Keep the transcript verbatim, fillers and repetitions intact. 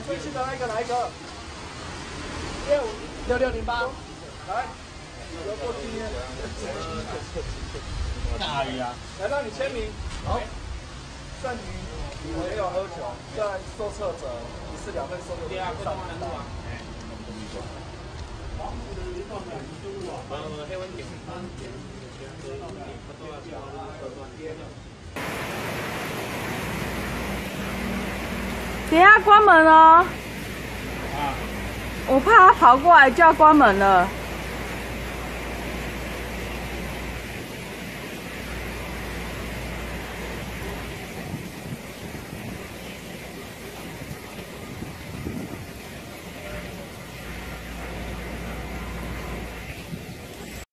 最新的那一个哪一个？六六六零八，来，有过经验。 大鱼啊！ 来让你签名。好。剩余没有喝酒，在受测者一次两份收六。第二个上登录啊。 等一下关门哦。啊。我怕他跑过来就要关门了。